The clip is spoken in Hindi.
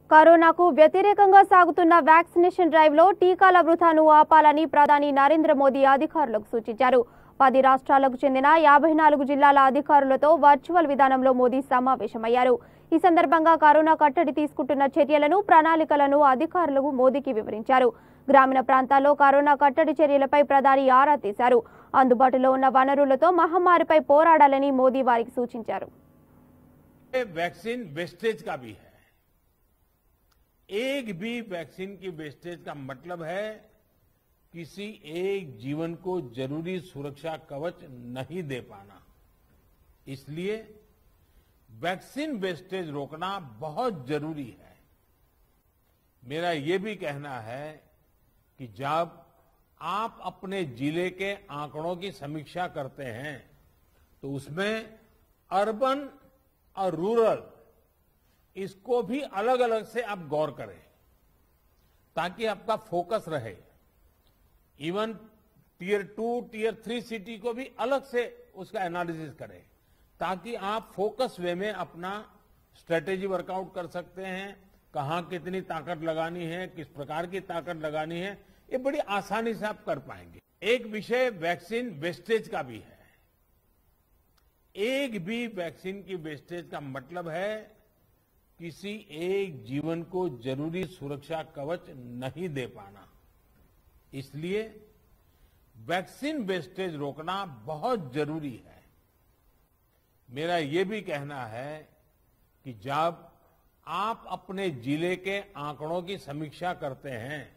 కరోనాకు వ్యతిరేకంగా సాగుతున్న వ్యాక్సినేషన్ డ్రైవ్లో టీకాల వృథాను ఆపాలని ప్రధాని నరేంద్ర మోదీ అధికారులకు సూచించారు. 10 రాష్ట్రాలకు చెందిన 54 జిల్లాల అధికారులతో వర్చువల్ విధానంలో మోదీ సమావేశమయ్యారు. ఈ సందర్భంగా కరోనా కట్టడి తీసుకుంటున్న చర్యలను, ప్రణాళికలను అధికారులకు మోదీకి వివరించారు. గ్రామీణ ప్రాంతాల్లో కరోనా కట్టడి చర్యలపై ప్రధాని ఆరా తీశారు. అందుబాటులో ఉన్న వనరులతో మహమ్మారిపై పోరాడాలని మోదీ వారికి సూచించారు. वैक्सीन वेस्टेज का भी है। एक भी वैक्सीन की वेस्टेज का मतलब है किसी एक जीवन को जरूरी सुरक्षा कवच नहीं दे पाना। इसलिए वैक्सीन वेस्टेज रोकना बहुत जरूरी है। मेरा ये भी कहना है कि जब आप अपने जिले के आंकड़ों की समीक्षा करते हैं तो उसमें अर्बन और रूरल इसको भी अलग अलग से आप गौर करें ताकि आपका फोकस रहे। इवन टियर 2, टियर 3 सिटी को भी अलग से उसका एनालिसिस करें ताकि आप फोकस वे में अपना स्ट्रेटेजी वर्कआउट कर सकते हैं। कहां कितनी ताकत लगानी है, किस प्रकार की ताकत लगानी है, ये बड़ी आसानी से आप कर पाएंगे। एक विषय वैक्सीन वेस्टेज का भी है। एक भी वैक्सीन की वेस्टेज का मतलब है किसी एक जीवन को जरूरी सुरक्षा कवच नहीं दे पाना। इसलिए वैक्सीन वेस्टेज रोकना बहुत जरूरी है। मेरा ये भी कहना है कि जब आप अपने जिले के आंकड़ों की समीक्षा करते हैं